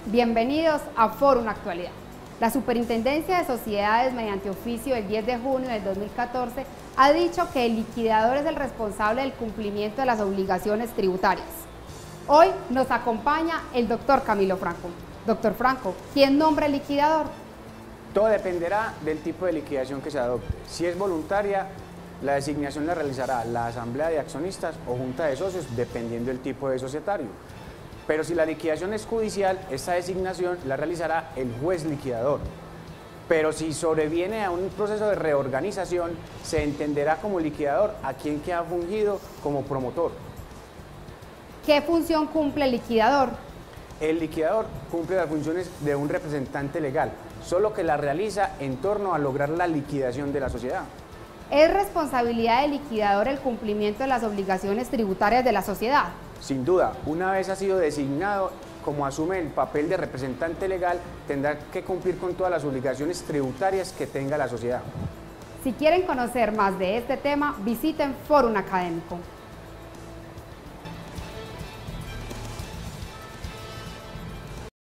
Bienvenidos a Fórum Actualidad. La Superintendencia de Sociedades, mediante oficio del 10 de junio del 2014, ha dicho que el liquidador es el responsable del cumplimiento de las obligaciones tributarias. Hoy nos acompaña el doctor Camilo Franco. Doctor Franco, ¿quién nombra el liquidador? Todo dependerá del tipo de liquidación que se adopte. Si es voluntaria, la designación la realizará la Asamblea de Accionistas o Junta de Socios, dependiendo del tipo de societario. Pero si la liquidación es judicial, esta designación la realizará el juez liquidador. Pero si sobreviene a un proceso de reorganización, se entenderá como liquidador a quien que ha fungido como promotor. ¿Qué función cumple el liquidador? El liquidador cumple las funciones de un representante legal, solo que la realiza en torno a lograr la liquidación de la sociedad. ¿Es responsabilidad del liquidador el cumplimiento de las obligaciones tributarias de la sociedad? Sin duda, una vez ha sido designado, como asume el papel de representante legal, tendrá que cumplir con todas las obligaciones tributarias que tenga la sociedad. Si quieren conocer más de este tema, visiten Fórum Académico.